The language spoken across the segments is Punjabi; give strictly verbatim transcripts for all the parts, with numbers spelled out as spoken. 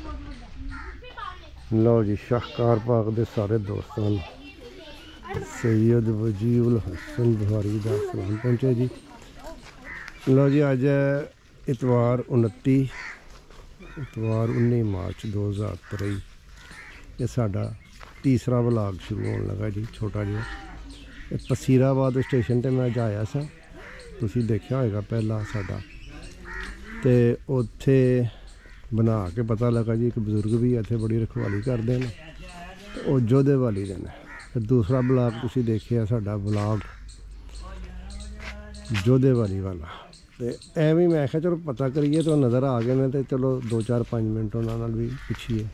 लो जी शाहकार पाक दे सारे दोस्तों सैयद वजीउल हसन बुखारी दा सलाम पहुँचे जी। लो जी अज इतवार उनती इतवार उन्नी मार्च दो हज़ार तेई ये साडा तीसरा व्लॉग शुरू होने लगा जी। छोटा जिहा पसीराबाद स्टेशन ते मैं जाया सा, तुसी देखा होगा पहला साडा, ते उत्थे बना के पता लगा जी एक बजुर्ग भी इत्थे बड़ी रखवाली करते हैं, तो वो जोधे वाली दिन फिर दूसरा ब्लॉग तुसी देखिया साडा ब्लॉग जोधे वाली वाला। तो एवं मैं आख्या चलो पता करिए, तो नज़र आ गए ने, तो चलो दो चार पाँच मिनट उन्होंने भी पुछिए।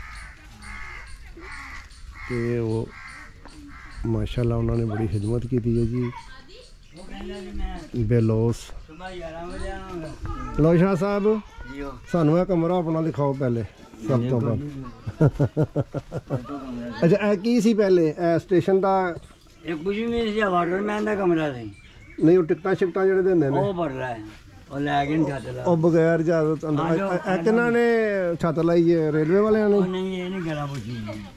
तो वो माशाल्लाह उन्होंने बड़ी खिदमत की थी जी। बेलोस लो शाह साहब सानू यह कमरा अपना दिखाओ पहले सब तो बाद। अच्छा ए की सी पहले ए स्टेशन का कुछ भी नहीं सी, वाटरमैन का कमरा सी। नहीं वो टिकटा शिकटा जेडे देंदे ने वो भर रहा है और लैग इन छत ला ओ बगैर इजाजत अंदर ए किन्ना ने छत लाई है, रेलवे वाले ने? नहीं ये नहीं गला पूछी।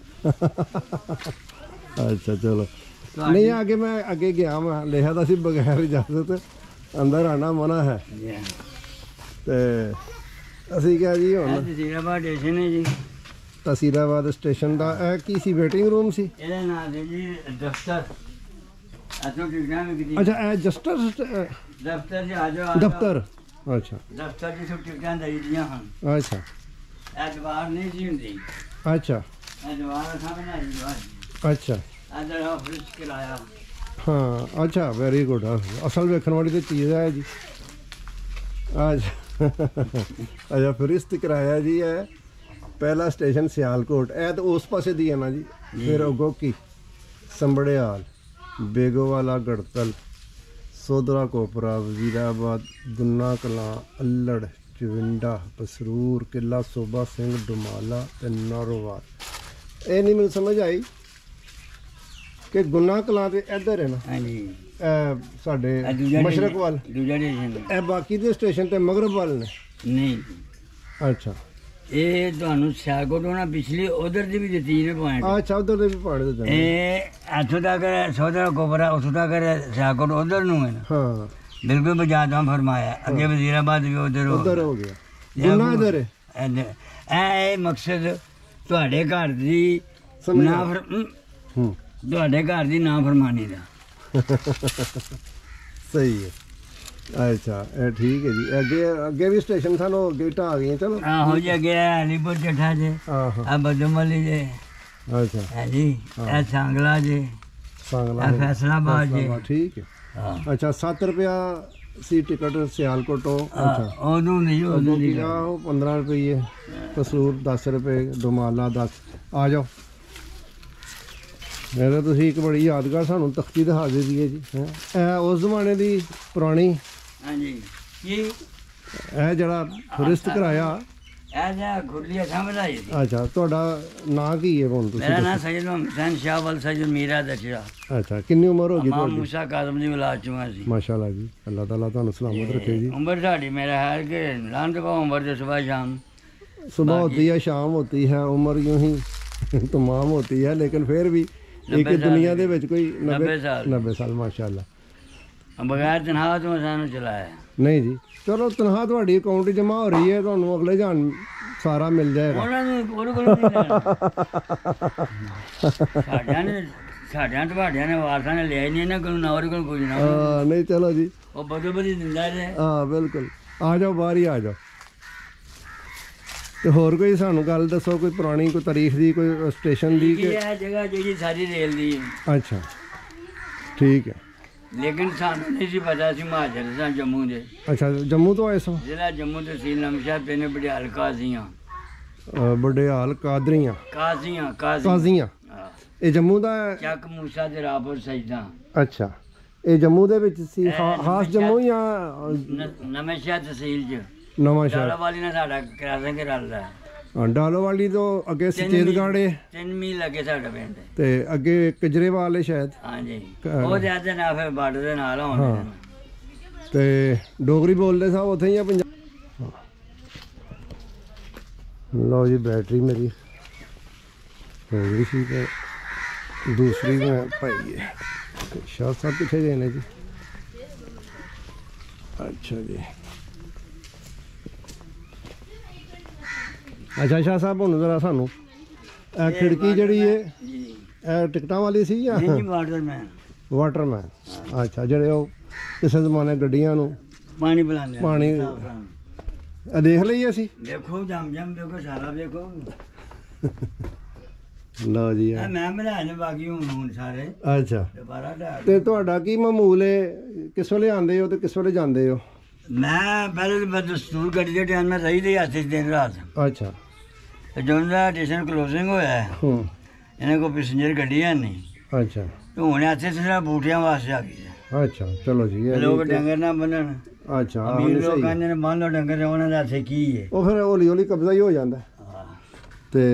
अच्छा चलो नहीं आगे मैं आगे गया मैं लिखा था सी बगैर इजाजत अंदर आना मना है। ते असी क्या जी हुण तसीराबाद स्टेशन है जी। तसीराबाद स्टेशन का ए की सी वेटिंग रूम सी? ਇਹਦਾ ਨਾਮ ਹੈ ਜੀ ਦਫ਼ਤਰ। ਅਸੋਂ ਟਿਕਟਾਂ ਵਿਕਦੀ। अच्छा ए जस्टर ਦਫ਼ਤਰ ਜੀ ਆ ਜਾਓ। दफ्तर अच्छा ਦਫ਼ਤਰ ਜੀ ਸਭ ਟਿਕਟਾਂ ਦੇਈਆਂ ਹਨ। अच्छा ਇਹ ਦੀਵਾਰ ਨਹੀਂ ਸੀ ਹੁੰਦੀ, अच्छा ਇਹ ਦੀਵਾਰ ਅਸਾਂ ਬਣਾਈ ਦੀਵਾਰ। अच्छा ਅੰਦਰ ਆਫਿਸ ਕਿਰਾਇਆ। हाँ अच्छा वेरी गुड। असल वेखण वाली तो चीज़ है जी। अच्छा अच्छा फिरिस्त कराया जी है। पहला स्टेशन सियालकोट ए तो उस पासे दी है ना जी। फिर अगो की संबड़ियाल, बेगोवाला, गड़तल, सोदरा कोपरा, वजीराबाद, गुन्ना कलां, अल्लड़, चविंडा, पसरूर, किला सोबा सिंह, डुमाला ते नारोवाल। ये नहीं मैंने समझ आई कि गुन्ना कलां ते इधर है ना ਹਾਂਜੀ साढ़े मशरक वाल, ਦੂਜਾ ਸਟੇਸ਼ਨ ए बाकी दे स्टेशन ते मगरब वाल ने? ਨਹੀਂ। अच्छा ਇਹ ਤੁਹਾਨੂੰ ਸਿਆਲਕੋਟ ਹੋਣਾ ਪਿਛਲੀ ਉਧਰ ਦੀ ਵੀ ਦਿੱਤੀ ਨੇ ਪੁਆਇੰਟ। अच्छा उधर दे भी पहाड़ दे ਇਹ ਇੱਥੋਂ ਤੱਕ ਸੋਦਰਾ ਕੋਪਰਾ ਉੱਥੋਂ ਤੱਕ ਸਿਆਲਕੋਟ ਉਧਰ ਨੂੰ ਹੈ ਨਾ। हाँ ਬਿਲਕੁਲ ਬਜਾਦਾ ਫਰਮਾਇਆ। ਅੱਗੇ ਵਜ਼ੀਰਾਬਾਦ ਵੀ ਉਧਰ उधर हो गया गुन्ना इधर है। ਇਹ ਮਕਸਦ ਤੁਹਾਡੇ ਘਰ ਦੀ समझ ਨਾ गया। ਫਰ हम्म ਤੁਹਾਡੇ ਘਰ ਦੀ ਨਾ ਫਰਮਾਨੀ ਦਾ। सही है। अच्छा ए ठीक है जी। अगे अगे भी स्टेशन सानू अगे ढा गई चलो। ਆਹੋ ਜੀ ਅੱਗੇ ਅਲੀਪੁਰ ਚੱਠਾ ਜੇ, हाँ हाँ ਆ ਬਦਮਲੀ ਜੇ, अच्छा ਹੈ ਜੀ ਇਹ ਸਾਂਗਲਾ ਜੇ, सांगला ਇਹ फैसलाबाद जे। फैसलाबाद, ठीक है। ਹਾਂ अच्छा सात रुपया सी टिकट सियालकोट तो। अच्छा ਉਦੋਂ ਨਹੀਂ ਉਦੋਂ उदों ਦੀ की पंद्रह रुपये, कसूर दस रुपये, डुमाला दस। आ जाओ मेरे तो एक बड़ी यादगार सानू तख्ती दिखा दी है जी। है उस जमाने की पुरानी ਹਾਂਜੀ ਕੀ ਇਹ ਜਿਹੜਾ ਟੂਰਿਸਟ ਕਰਾਇਆ। ਇਹ ਜਿਹਾ ਖੁਰਲੀਆ ਸਮਝਾਈ ਸੀ। ਅੱਛਾ ਤੁਹਾਡਾ ਨਾਂ ਕੀ ਹੈ ਹੁਣ ਤੁਸੀਂ? ਮੇਰਾ ਨਾਮ ਸੈਯਦ ਹੁਸੈਨ ਸ਼ਾਹ ਵਲ ਸੈਯਦ ਮੀਰਾ ਦਸ਼ਰਾ। ਅੱਛਾ ਕਿੰਨੀ ਉਮਰ ਹੋ ਗਈ ਮਾਂ ਤੁਹਾਡੀ? ਮੂਸਾ ਕਾਜ਼ਮ ਦੀ ਔਲਾਦ ਚੋਂ ਸੀ। ਮਾਸ਼ਾਅੱਲਾ ਜੀ ਅੱਲਾਹ ਤਾਲਾ ਤੁਹਾਨੂੰ ਸਲਾਮਤ ਰੱਖੇ ਜੀ। उम्र साड़ी मेरा है कि लांत को उम्र से सुबह शाम सुबह होती है शाम होती है, उम्र यूं ही तमाम होती है, लेकिन फिर भी एक दुनिया ਦੇ ਵਿੱਚ ਕੋਈ नब्बे साल नब्बे साल माशाअल्लाह। बगैर तनख्वाह तो सानू चलाया। नहीं जी चलो तनख्वाह ਤੁਹਾਡੀ ਅਕਾਊਂਟ 'ਚ ਜਮ੍ਹਾਂ ਹੋ ਰਹੀ ਹੈ, ਤੁਹਾਨੂੰ ਅਗਲੇ ਜਾਣ ਸਾਰਾ ਮਿਲ ਜਾਏਗਾ। ਉਹਨਾਂ ਨੂੰ ਉਹਦੇ ਕੋਲ ਨਹੀਂ ਲੈਣਾ। ਸਾਡਿਆਂ ਨੇ ਸਾਡਿਆਂ ਤੁਹਾਡਿਆਂ ਨੇ ਵਾਰਸਾਂ ਨੇ ਲਿਆ ਹੀ ਨਹੀਂ ਇਹਨਾਂ ਕੋਲ, ਨਾ ਉਹਦੇ ਕੋਲ ਕੁਝ ਨਾ। ਹਾਂ ਨਹੀਂ ਚਲੋ ਜੀ ਉਹ ਬਦੋ ਬਦੀ ਦਿੰਦਾ ਜੇ। ਹਾਂ ਬਿਲਕੁਲ ਆ ਜਾਓ ਬਾਹਰ ਹੀ ਆ ਜਾਓ। ਤੇ ਹੋਰ ਕੋਈ ਸਾਨੂੰ ਗੱਲ ਦੱਸੋ ਕੋਈ ਪੁਰਾਣੀ ਕੋਈ ਤਾਰੀਖ ਦੀ ਕੋਈ ਸਟੇਸ਼ਨ ਦੀ ਕਿ? ਇਹ ਜਗ੍ਹਾ ਜਿਹੜੀ ਸਾਰੀ ਰੇਲ ਦੀ ਹੈ। ਅੱਛਾ ਠੀਕ ਹੈ। ਲੇਕਿਨ ਸਾਨੂੰ ਨਹੀਂ ਸੀ ਪਤਾ ਸੀ ਮਹਾਜਰ ਸਾਂ ਜੰਮੂ ਦੇ। ਅੱਛਾ ਜੰਮੂ ਤੋਂ ਆਏ ਸੋ? ਜ਼ਿਲ੍ਹਾ ਜੰਮੂ ਤਹਿਸੀਲ ਨਮਸ਼ਾ ਪਿੰਡ ਬੜਿਆਲ ਕਾਜ਼ੀਆਂ। ਬੜਿਆਲ ਕਾਦਰੀਆਂ ਕਾਜ਼ੀਆਂ ਕਾਜ਼ੀਆਂ ਹਾਂ। ਇਹ ਜੰਮੂ ਦਾ ਹੈ? ਚੱਕ ਮੂਸਾ ਦੇ ਰਾਪੁਰ ਸਜਦਾ। ਅੱਛਾ ਇਹ ਜੰਮੂ ਦੇ ਵਿੱਚ ਸੀ ਖਾਸ ਜੰਮੂ ਜਾਂ ਨਮਸ਼ਾ ਤਹਿਸੀਲ ਚ ਨਵਾਂ ਸ਼ਹਿਰ? ਵਾਲੀ ਨਾਲ ਸਾਡਾ ਕਰਾਸਾਂ ਕੇ ਰਲਦਾ ਹੈ। ਡਾਲੋਵਾਲੀ ਤੋਂ ਅੱਗੇ ਸਚੇਤਗੜ੍ਹ ਹੈ, ਤਿੰਨ ਮੀਲ ਲੱਗੇ ਸਾਡਾ ਪਿੰਡ ਤੇ ਅੱਗੇ ਕਜਰੇਵਾਲ ਹੈ ਸ਼ਾਇਦ। ਹਾਂਜੀ ਉਹ ਜਿਆਦਾ ਨਾ ਫਿਰ ਬਾਰਡਰ ਦੇ ਨਾਲ ਆਉਂਦੇ ਤੇ ਡੋਗਰੀ ਬੋਲਦੇ ਸਭ ਉੱਥੇ ਹੀ ਆ ਪੰਜਾਬ। लो जी बैटरी मेरी हो गई सी ते दूसरी में पाई है। शाह साहब कितने गए ने जी? अच्छा जी, अच्छा शाह साहब हुण जरा सानू ए खिड़की जड़ी है ए टिकटां वाली सी या वाटरमैन? वाटरमैन, अच्छा जेड़े ओ किसे जमाने गड्डियां नू पानी पिलाने पानी ए देख लईए असी। देखो जम जम देखो सारा देखो। लो जी ਇਹ ਮੈਂ ਬਣਾਏ ਨੇ ਬਾਕੀ ਹੁਣ ਹੁਣ ਸਾਰੇ अच्छा ਦੁਬਾਰਾ ਢਾਹ ਤੇ ਤੁਹਾਡਾ ਕੀ ਮਾਮੂਲ ਹੈ, ਕਿਸ ਵੇਲੇ ਆਉਂਦੇ ਹੋ ਤੇ ਕਿਸ ਵੇਲੇ ਜਾਂਦੇ ਹੋ? ਮੈਂ ਪਹਿਲੇ ਮੈਂ ਦਸਤੂਰ ਗੱਡੀ ਦੇ ਟਾਈਮ ਮੈਂ ਰਹੀ ਦੇ ਹੱਥ 'ਚ ਦਿਨ ਰਾਤ ਅੱਛਾ ਤੇ ਜਦੋਂ ਦਾ ਸਟੇਸ਼ਨ ਕਲੋਜ਼ਿੰਗ ਹੋਇਆ ਹੂੰ ਇਹਨਾਂ ਕੋਲ ਪੈਸੇਂਜਰ ਗੱਡੀ ਹੈ ਨਹੀਂ ਅੱਛਾ ਤੇ ਹੁਣ ਇੱਥੇ ਸਿਰਫ ਬੂਟਿਆਂ ਵਾਸਤੇ ਆ ਗਈ ਹੈ। ਅੱਛਾ ਚਲੋ ਜੀ ਇਹ ਲੋਕ ਵੀ ਤੇ- ਡੰਗਰ ਨਾ ਬੰਨਣ ਅੱਛਾ ਹਾਂ, ਅਮੀਰ ਨਹੀਂ ਲੋਕ ਸਹੀ। ਕਹਿੰਦੇ ਨੇ ਬੰਨ ਲਓ ਡੰਗਰ ਤੇ ਉਹਨਾਂ ਦਾ ਇੱਥੇ ਕੀ ਹੈ। ਉਹ ਫਿਰ ਹੌਲੀ ਹੌਲੀ ਕਬਜ਼ਾ ਹੀ ਹੋ ਜਾਂਦਾ ਹਾਂ। ਤੇ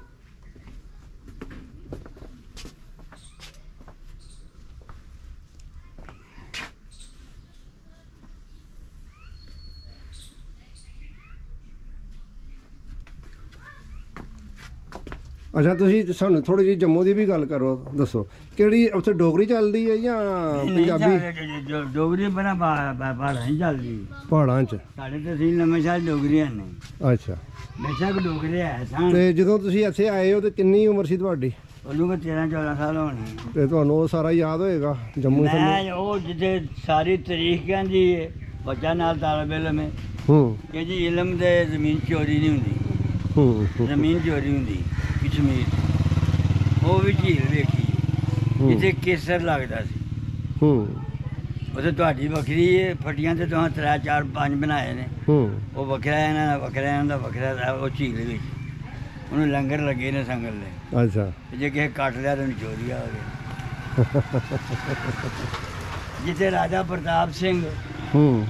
ਅੱਛਾ ਤੁਸੀਂ ਸਾਨੂੰ ਥੋੜੀ ਜਿਹੀ ਜੰਮੂ ਦੀ ਵੀ ਗੱਲ ਕਰੋ, ਦੱਸੋ ਕਿਹੜੀ ਉੱਥੇ ਡੋਗਰੀ ਚੱਲਦੀ ਹੈ ਜਾਂ ਪੰਜਾਬੀ? ਡੋਗਰੀ ਬਣਾ ਪਹਾੜਾਂ ਹੀ ਚੱਲਦੀ ਪਹਾੜਾਂ 'ਚ? ਸਾਡੇ ਤਹਿਸੀਲ ਨਵਾਂਸ਼ਹਿਰ ਡੋਗਰੀ ਹੈ ਨਹੀਂ। ਅੱਛਾ ਬੇਸ਼ੱਕ ਡੋਗਰੇ ਹੈ ਸਾਂ ਤੇ ਜਦੋਂ ਤੁਸੀਂ ਇੱਥੇ ਆਏ ਹੋ ਤੇ ਕਿੰਨੀ ਉਮਰ ਸੀ ਤੁਹਾਡੀ? ਉਹਨੂੰ ਕੋ ਤੇਰਾਂ ਚੌਦਾਂ ਸਾਲ ਹੋਣੇ। ਤੇ ਤੁਹਾਨੂੰ ਉਹ ਸਾਰਾ ਯਾਦ ਹੋਏਗਾ ਜੰਮੂ ਸਾਨੂੰ? ਮੈਂ ਉਹ ਜਿੱਥੇ ਸਾਰੀ ਤਾਰੀਖ ਕਹਿੰਦੀ ਹੈ ਬੱਚਾ ਨਾਲ ਤਾਲਬ ਇਲਮ ਹੈ ਹੂੰ ਕਿ ਜੀ ਇਲਮ ਦੇ ਜ਼ਮੀਨ ਚੋਰੀ ਨਹੀਂ ਹੁੰਦੀ, ਹੂੰ ਹੂੰ, ਜ਼ਮੀਨ ਚੋਰੀ ਹੁੰਦੀ ਕਸ਼ਮੀਰ। ਉਹ ਵੀ ਝੀਲ ਵੇਖੀ ਹੂੰ। ਜਿੱਥੇ ਕੇਸਰ ਲੱਗਦਾ ਸੀ, ਹੂੰ ਉੱਥੇ ਤੁਹਾਡੀ ਵੱਖਰੀ ਹੈ ਫੱਟੀਆਂ ਤੇ ਤੁਸੀਂ ਤਰਾ ਚਾਰ ਪੰਜ ਬਣਾਏ ਨੇ, ਹੂੰ ਉਹ ਵੱਖਰਾ ਇਹਨਾਂ ਦਾ ਵੱਖਰਾ ਇਹਨਾਂ ਦਾ ਵੱਖਰਾ। ਉਹ ਝੀਲ ਵਿੱਚ ਉਹਨੂੰ ਲੰਗਰ ਲੱਗੇ ਨੇ ਸੰਗਲ ਦੇ, ਅੱਛਾ ਤੇ ਜੇ ਕਿਸੇ ਕੱਟ ਲਿਆ ਤਾਂ ਉਹਨੂੰ ਚੋਰੀ ਆ ਗਈ। ਜਿੱਥੇ ਰਾਜਾ ਪ੍ਰਤਾਪ ਸਿੰਘ ਹੂੰ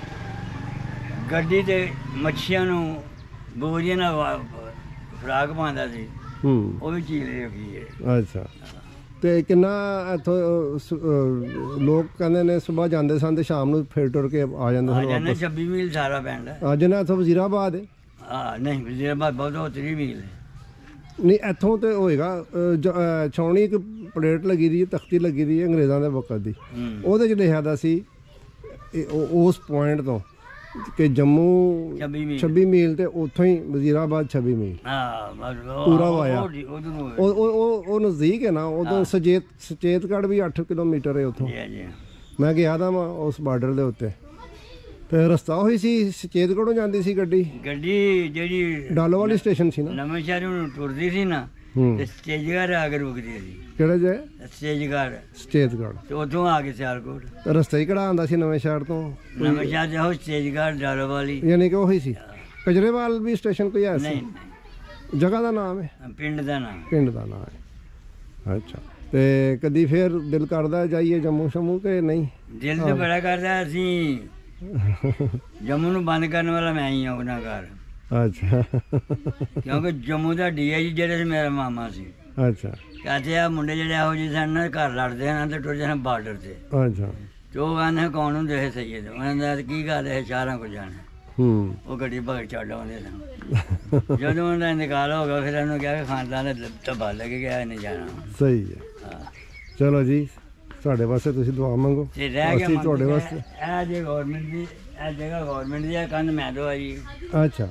ਗੱਡੀ ਤੇ ਮੱਛੀਆਂ ਨੂੰ ਬੋਰੀਆਂ ਨਾਲ ਵਾ- ਖੁਰਾਕ ਪਾਉਂਦਾ ਸੀ, ਹੂੰ ਉਹ ਵੀ ਝੀਲ ਵੇਖੀ ਹੈ। ਅੱਛਾ ਤੇ ਕਿੰਨਾ ਇੱਥੋਂ ਅਹ, ਸ- ਅਹ, ਲੋਕ ਕਹਿੰਦੇ ਨੇ ਸਵੇਰ ਜਾਂਦੇ ਸਨ ਤੇ ਸ਼ਾਮ ਨੂੰ ਫਿਰ ਟੁਰ ਕੇ ਆ ਜਾਂਦੇ ਆ ਸਨ ਜਾਣਾ ਵਾਪਸ? ਛੱਬੀ ਮੀਲ ਸਾਰਾ ਪੈਂਦਾ ਹੈ। ਅੱਜ ਨਾ ਇੱਥੋਂ ਵਜ਼ੀਰਾਬਾਦ ਹੈ? ਹਾਂ ਨਹੀਂ ਵਜ਼ੀਰਾਬਾਦ ਬਹੁਤ ਉਹ ਤੀਹ ਮੀਲ ਹੈ। ਨਹੀਂ ਇੱਥੋਂ ਤੇ ਹੋਏਗਾ ਅਹ, ਜ- ਅਹ, ਛਾਉਣੀ ਇੱਕ ਪਲੇਟ ਲੱਗੀ ਦੀ ਹੈ, ਤਖਤੀ ਲੱਗੀ ਦੀ ਹੈ ਅੰਗਰੇਜ਼ਾਂ ਦੇ ਵਕਤ ਦੀ, ਹੂੰ। ਉਹਦੇ 'ਚ ਲਿਖਿਆ ਦਾ ਸੀ ਇਹ ਉਹ- ਉਸ ਪੁਆਇੰਟ ਤੋਂ ਕਿ ਜੰਮੂ ਛੱਬੀ ਮੀਲ। ਛੱਬੀ ਮੀਲ ਤੇ ਉੱਥੋਂ ਹੀ ਵਜ਼ੀਰਾਬਾਦ ਛੱਬੀ ਮੀਲ। ਹਾਂ ਬਸ ਉਹ- ਪੂਰਾ ਉਹ- ਵਾਇਆ। ਉਹ ਜੀ, ਉਧਰ ਨੂੰ ਉਹ ਉਹ ਉਹ- ਉਹ ਨਜ਼ਦੀਕ ਹੈ ਨਾ ਉਦੋਂ ਸਚੇਤ ਸਚੇਤਗੜ੍ਹ ਵੀ ਅੱਠ ਕਿਲੋਮੀਟਰ ਹੈ ਉੱਥੋਂ। ਜੀ ਜੀ। ਮੈਂ ਗਿਆ ਤਾਂ ਮੈਂ ਉਸ ਬਾਰਡਰ ਦੇ ਉੱਤੇ ਤੇ ਰਸਤਾ ਹੋਈ ਸੀ ਸਚੇਤਗੜ੍ਹੋਂ ਜਾਂਦੀ ਸੀ ਗੱਡੀ, ਗੱਡੀ ਜਿਹੜੀ ਡਾਲੋ ਵਾਲੀ ਸਟੇਸ਼ਨ ਸੀ ਨਾ? ਨਵੇਂ ਸ਼ਹਿਰ ਨੂੰ ਟੁਰਦੀ ਸੀ ਨਾ ਹੂੰ ਤੇ ਸਟੇਜਗੜ ਆ ਕੇ ਰੁਕਦੀ ਸੀ। ਕਿਹੜੇ ਜੇ? ਸਟੇਜਗੜ ਸਚੇਤਗੜ੍ਹ। ਤੇ ਉੱਥੋਂ ਆ ਕੇ ਸਿਆਲਕੋਟ। ਤੇ ਰਸਤਾ ਹੀ ਕਿਹੜਾ ਆਉਂਦਾ ਸੀ ਨਵੇਂ ਸ਼ਹਿਰ ਤੋਂ? ਨਵੇਂ ਸ਼ਹਿਰ ਜਾਓ ਸਟੇਜਗੜ ਡਾਲੋ ਵਾਲੀ। ਯਾਨੀ ਕਿ ਉਹੀ ਸੀ। ਕਜਰੇਵਾਲ ਵੀ ਸਟੇਸ਼ਨ ਕੋਈ ਹੈ ਨਹੀਂ ਸੀ? ਜਗ੍ਹਾ ਦਾ ਨਾਮ ਹੈ? ਨਹੀਂ, ਪਿੰਡ ਦਾ ਨਾਮ। ਪਿੰਡ ਦਾ ਨਾਮ ਹੈ। ਅੱਛਾ ਤੇ ਕਦੀ ਫੇਰ ਦਿਲ ਕਰਦਾ ਜਾਈਏ ਜੰਮੂ ਸ਼ਮੂ ਕਿ ਨਹੀਂ? ਦਿਲ ਤੇ ਬੜਾ ਕਰਦਾ। ਅਸੀਂ ਜੰਮੂ ਨੂੰ ਬੰਦ ਕਰਨ ਵਾਲਾ ਮੈਂ ਹੀ ਹਾਂ ਗੁਨਾਹਗਾਰ, ਅੱਛਾ ਕਿਉਂਕਿ ਜੰਮੂ ਦਾ ਡੀਆਈਜੀ ਜਿਹੜਾ ਸੀ ਮੇਰਾ ਮਾਮਾ ਸੀ। ਅੱਛਾ ਕਹਿੰਦੇ ਆ ਮੁੰਡੇ ਜਿਹੜੇ ਇਹੋ ਜਿਹੇ ਸਨ ਨਾ ਘਰ ਲੜਦੇ ਹਨ ਤੇ ਟੁਰ ਜਾਣਾ ਬਾਰਡਰ ਤੇ। ਅੱਛਾ ਤੇ ਉਹ ਕਹਿੰਦੇ ਕੌਣ ਹੁੰਦੇ ਹੈ ਸਈਦ? ਉਹਨਾਂ ਦਾ ਕੀ ਗੱਲ ਹੈ ਚਾਰਾਂ ਕੋ ਜਾਣਾ। ਹੂੰ ਉਹ ਗੱਡੀ ਭਗਤ ਛੱਡ ਆਉਂਦੇ ਸਨ। ਜਦੋਂ ਉਹਨਾਂ ਦਾ ਇੰਤਕਾਲ ਹੋ ਗਿਆ ਫਿਰ ਉਹਨੂੰ ਕਿਹਾ ਕਿ ਖਾਨਦਾਨ ਨੇ ਤਬਾ ਲੱਗ ਗਿਆ, ਇਹਨੇ ਜਾਣਾ। ਸਹੀ ਹੈ। ਹਾਂ। ਚਲੋ ਜੀ ਸਾਡੇ ਵਾਸਤੇ ਤੁਸੀਂ ਦੁਆ ਮੰਗੋ, ਤੇ ਰਹਿ ਗਿਆ ਅਸੀਂ ਮੰਗ ਤੁਹਾਡੇ ਕੇ ਵਾਸਤੇ। ਇਹ ਜੇ ਗਵਰਨਮੈਂਟ ਦੀ ਇਹ ਜਗ੍ਹਾ ਗਵਰਨਮੈਂਟ ਦੀ ਹੈ, ਕੰਨ ਮੈਂ ਦਵਾਈ। ਅੱਛਾ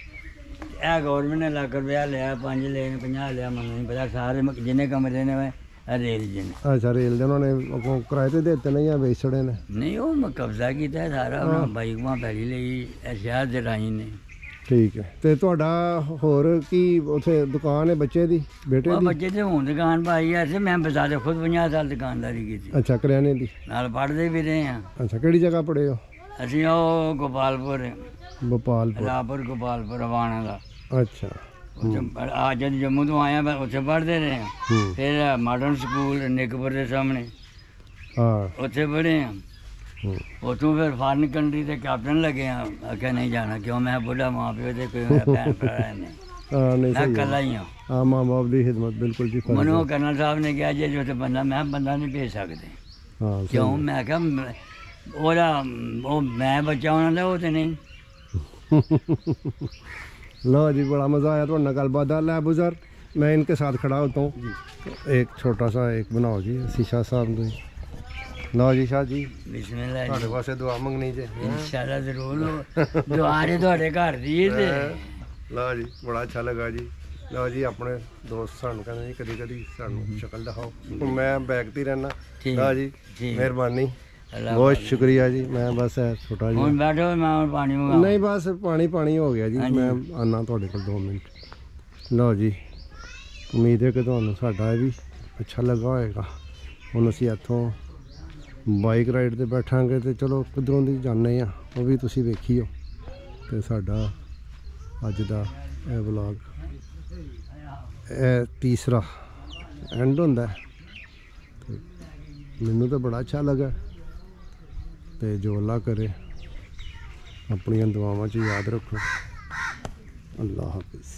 ਇਹ ਗਵਰਨਮੈਂਟ ਨੇ ਲੱਖ ਰੁਪਇਆ ਲਿਆ, ਪੰਜ ਲਏ ਨੇ, ਪੰਜਾਹ ਲਿਆ, ਮੈਨੂੰ ਨਹੀਂ ਪਤਾ। ਸਾਰੇ ਮ- ਜਿੰਨੇ ਕਮਰੇ ਨੇ ਵੇ ਇਹ ਰੇਲ ਜੀ ਨੇ। ਅੱਛਾ ਰੇਲ ਦੇ ਉਹਨਾਂ ਨੇ ਅੱਗੋਂ ਕਿਰਾਏ ਤੇ ਦੇ ਦਿੱਤੇ ਨੇ ਜਾਂ ਵੇਚ ਛੜੇ ਨੇ? ਨਹੀਂ ਉਹ ਮੈਂ ਕਬਜ਼ਾ ਕੀਤਾ ਸਾਰਾ, ਉਹਨਾਂ ਬਾਈਕਾਂ ਪੈਲੀ ਲਈ ਇਹ ਸ਼ਹਿਰ ਦੇ ਰਾਹੀਂ ਨੇ। ਠੀਕ ਹੈ। ਤੇ ਤੁਹਾਡਾ ਹੋਰ ਕੀ ਉੱਥੇ ਦੁਕਾਨ ਹੈ ਬੱਚੇ ਦੀ, ਬੇਟੇ ਉਹ ਦੀ? ਬੱਚੇ ਤੇ ਹੁਣ ਦੁਕਾਨ ਪਾਈ ਐ। ਮੈਂ ਬਤਾ ਦੇ ਖੁਦ ਪੰਜਾਹ ਸਾਲ ਦੁਕਾਨਦਾਰੀ ਕੀਤੀ, ਅੱਛਾ ਕਰਿਆਨੇ ਦੀ। ਨਾਲ ਪੜ੍ਹਦੇ ਵੀ ਰਹੇ ਹਾਂ। ਅੱਛਾ ਕਿਹੜੀ ਜਗ੍ਹਾ ਪੜ੍ਹੇ ਹੋ? ਅਸੀਂ ਉਹ ਗੋਪਾਲਪੁਰ, ਭੋਪਾਲਪੁਰ। ਰਾਪੁਰ ਗੋਪਾਲਪੁਰ ਹਵਾਣਾ ਦਾ। ਅੱਛਾ ਉੱਥੇ ਪੜ੍ਹ- ਆ ਜਦ ਜੰਮੂ ਤੋਂ ਆਇਆ ਮੈਂ ਉੱਥੇ ਪੜ੍ਹਦੇ ਰਹੇ ਹਾਂ। ਹੂੰ ਫਿਰ ਮਾਡਰਨ ਸਕੂਲ ਨਿੱਕਪੁਰ ਦੇ ਸਾਹਮਣੇ ਹਾਂ ਉੱਥੇ ਪੜ੍ਹੇ ਹਾਂ। ਹੂੰ ਉੱਥੋਂ ਫਿਰ ਫਾਰਨ ਕੰਟਰੀ ਤੇ ਕੈਪਟਨ ਲੱਗੇ ਹਾਂ। ਆਖਿਆ ਨਹੀਂ ਜਾਣਾ, ਕਿਉਂ? ਮੈਂ ਬੁੱਢਾ ਮਾਂ ਪਿਓ ਤੇ ਕੋਈ ਮੇਰਾ ਭੈਣ ਭਰਾ ਨਹੀਂ, ਹਾਂ ਨਹੀਂ ਮੈਂ ਸਹੀ ਹੈ। ਇਕੱਲਾ ਹੀ ਹਾਂ। ਹਾਂ ਮਾਂ ਬਾਪ ਦੀ ਖਿਦਮਤ ਬਿਲਕੁਲ ਜੀ ਫਰਜ਼ ਮੈਨੂੰ ਹੈ। ਕਰਨਲ ਸਾਹਿਬ ਨੇ ਕਿਹਾ ਜੇ ਉੱਥੇ ਬੰਦਾ, ਮੈਂ ਬੰਦਾ ਨਹੀਂ ਭੇਜ ਸਕਦੇ। ਹਾਂ ਸਹੀ ਕਿਉਂ? ਹੈ। ਮੈਂ ਕਿਹਾ ਮੈਂ- ਉਹਦਾ ਉਹ ਮੈਂ ਬੱਚਾ ਉਹਨਾਂ ਦਾ, ਉਹ ਤੇ ਨਹੀਂ। लो जी बड़ा मज़ा आया थोड़ा गलबात लै बुज़र मैं इनके साथ खड़ा होता हूँ एक छोटा सा एक बनाओ जी शीशा साहब को लो जी शाह जी बिस्मिल्लाह ਤੁਹਾਡੇ ਵਾਸਤੇ ਦੁਆ ਮੰਗਣੀ ਜੇ इंशाल्लाह जरूर दुआ ने ਤੁਹਾਡੇ ਘਰ ਦੀ ਤੇ ਲਓ ਜੀ ਬੜਾ ਅੱਛਾ ਲੱਗਾ ਜੀ ਲਓ ਜੀ ਆਪਣੇ ਦੋਸਤ ਸਾਨੂੰ ਕਹਿੰਦੇ ਜੀ ਕਦੀ ਕਦੀ ਸਾਨੂੰ ਸ਼ਕਲ ਦਿਖਾਓ ਮੈਂ ਬੈਗ ਤੇ ਰਹਿਣਾ ਲਓ ਜੀ ਮਿਹਰਬਾਨੀ ਬਹੁਤ ਸ਼ੁਕਰੀਆ ਜੀ ਮੈਂ ਬਸ ਇਹ ਛੋਟਾ ਜੀ ਹੁਣ ਬੈਠੋ ਮੈਂ ਹੁਣ ਪਾਣੀ ਮੰਗਾਵਾਂ ਨਹੀਂ ਬਸ ਪਾਣੀ ਪਾਣੀ ਹੋ ਗਿਆ ਜੀ ਮੈਂ ਆਨਾ ਤੁਹਾਡੇ ਕੋਲ ਦੋ ਮਿੰਟ ਲਓ ਜੀ ਉਮੀਦ ਹੈ ਕਿ ਤੁਹਾਨੂੰ ਸਾਡਾ ਇਹ ਵੀ ਅੱਛਾ ਲੱਗਾ ਹੋਏਗਾ ਹੁਣ ਅਸੀਂ ਇੱਥੋਂ ਬਾਈਕ ਰਾਈਡ ਤੇ ਬੈਠਾਂਗੇ ਤੇ ਚਲੋ ਕਿੱਧਰੋਂ ਦੀ ਜਾਂਦੇ ਆ ਉਹ ਵੀ ਤੁਸੀਂ ਵੇਖੀਓ ਤੇ ਸਾਡਾ ਅੱਜ ਦਾ ਇਹ ਵਲੌਗ ਇਹ ਤੀਸਰਾ ਐਂਡ ਹੁੰਦਾ ਤੇ ਮੈਨੂੰ ਤਾਂ ਬੜਾ ਅੱਛਾ ਲੱਗਾ ਤੇ ਜੋ ਅੱਲਾ ਕਰੇ ਆਪਣੀਆਂ ਦੁਆਵਾਂ 'ਚ ਯਾਦ ਰੱਖੋ ਅੱਲਾ ਹਾਫਿਜ਼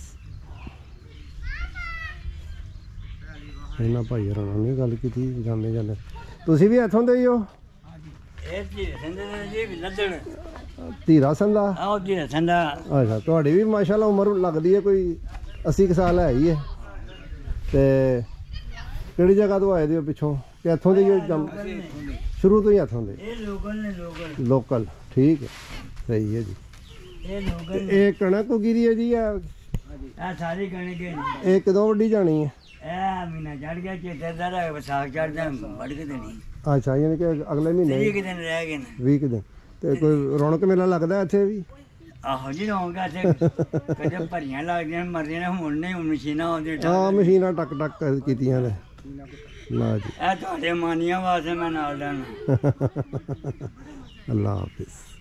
ਇਹਨਾਂ ਭਾਈ ਹਰਾਂ ਨੇ ਗੱਲ ਕੀਤੀ ਜਾਂਦੇ ਜਾਂਦੇ ਤੁਸੀਂ ਵੀ ਇੱਥੋਂ ਦੇ ਹੀ ਹੋ ਇਹ ਜੀ ਸੰਦੇ ਜੀ ਲੱਦਣ ਧੀਰਾ ਸੰਦਾ ਆਓ ਜੀ ਸੰਦਾ ਅੱਛਾ ਤੁਹਾਡੀ ਵੀ ਮਾਸ਼ਾਅੱਲਾ ਉਮਰ ਲੱਗਦੀ ਹੈ ਕੋਈ अस्सी ਕੁ ਸਾਲ ਹੈ ਹੀ ਹੈ ਤੇ ਕਿਹੜੀ ਜਗ੍ਹਾ ਤੋਂ ਆਏ ਦੇ ਹੋ ਪਿੱਛੋਂ ਕਿ ਇੱਥੋਂ ਦੇ ਹੀ ਹੋ ਜੰਮ ਸ਼ੁਰੂ ਤੋਂ ਹੀ ਇੱਥੋਂ ਦੇ ਇਹ ਲੋਕਲ ਨੇ ਲੋਕਲ ਲੋਕਲ ਠੀਕ ਹੈ ਸਹੀ ਹੈ ਜੀ ਇਹ ਲੋਕਲ ਇਹ ਕਣਕ ਉਗੀਰੀ ਹੈ ਜੀ ਆ ਆ ਸਾਰੀ ਕਣਕ ਹੈ ਇਹ ਕਦੋਂ ਵੱਢੀ ਜਾਣੀ ਹੈ ਇਹ ਮਹੀਨਾ ਚੜ ਗਿਆ ਚੇਤੇ ਦਾ ਵਿਸਾਖ ਚੜਦਾ ਵੱਢ ਕੇ ਦੇਣੀ ਅੱਛਾ ਯਾਨੀ ਕਿ ਅਗਲੇ ਮਹੀਨੇ ਵੀਹ ਕੁ ਦਿਨ ਰਹਿ ਗਏ ਨੇ ਵੀਹ ਕੁ ਦਿਨ ਤੇ ਕੋਈ ਰੌਣਕ ਮੇਲਾ ਲੱਗਦਾ ਇੱਥੇ ਵੀ ਆਹੋ ਜੀ ਰੌਣਕਾਂ ਤੇ ਕਦੇ ਭਰੀਆਂ ਲੱਗਦੀਆਂ ਮਰਦੀਆਂ ਨੇ ਹੁਣ ਨਹੀਂ ਹੁਣ ਮਸ਼ੀਨਾਂ ਆਉਂਦੀਆਂ ਹਾਂ ਮਸ਼ੀਨਾਂ ਟਕ ਟਕ ਕੀਤੀਆਂ ਨੇ ਨਾ ਜੀ ਇਹ ਤੁਹਾਡੇ ਮਾਨੀਆਂ ਵਾਸਤੇ ਮੈਂ ਨਾਲ ਲੈਣਾ ਅੱਲਾ ਹਾਫਿਜ਼